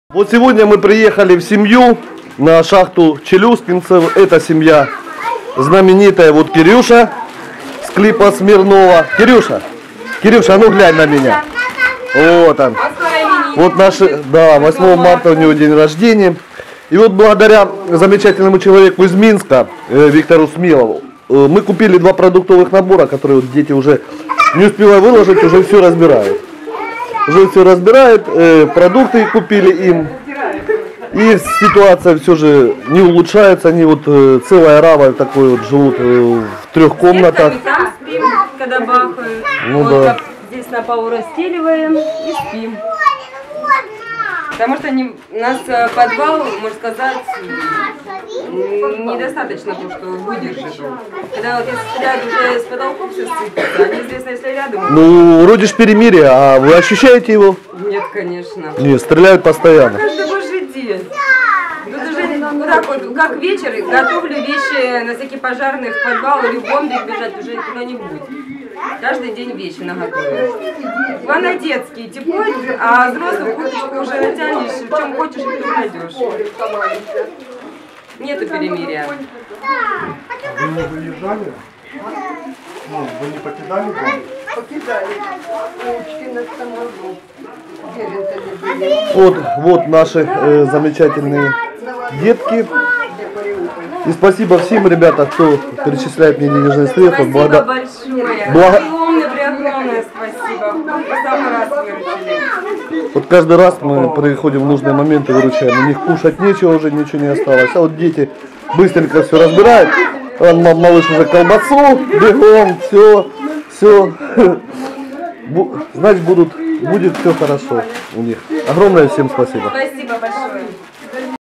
Вот сегодня мы приехали в семью на шахту челюскинцев. Это семья знаменитая. Вот Кирюша с клипа Смирнова. Кирюша, а ну глянь на меня. Вот он. Вот наши, да, 8 марта у него день рождения. И вот благодаря замечательному человеку из Минска, Виктору Смилову, мы купили 2 продуктовых набора, которые вот дети уже не успевая выложить, уже все разбирают. Продукты купили им. И ситуация все же не улучшается. Они вот целая орава такой вот живут в 3 комнатах. Там спим, когда бахают. Ну, вот да. Здесь на полу расстеливаем и спим. Потому что у нас подвал, можно сказать, недостаточно то, что выдержит. Когда вот если стрелять уже с потолков все сыпется, неизвестно, если рядом. Ну, вроде ж перемирие, а вы ощущаете его? Нет, конечно. Нет, стреляют постоянно. Каждый божий день. Тут уже вот так вот, как вечер, готовлю вещи на всякие пожарные в подвал или в бомбик бежать, уже куда-нибудь. Каждый день вещи наготовишь. Главное детские, тепло, а взрослую курточку уже натянешь, в чем хочешь, и ты найдешь. Нету перемирия. Вы не выезжали? Ну, вы не покидали дом? Покидали. Учки на самому. Вот наши замечательные детки. И спасибо всем, ребята, кто перечисляет мне денежные средства. Спасибо большое. Огромное спасибо. В самый раз выручили. Вот каждый раз мы приходим в нужные моменты, выручаем. У них кушать нечего, уже ничего не осталось. А вот дети быстренько все разбирают. Малыш уже колбасу, бегом, все. Значит, будет все хорошо у них. Огромное всем спасибо. Спасибо большое.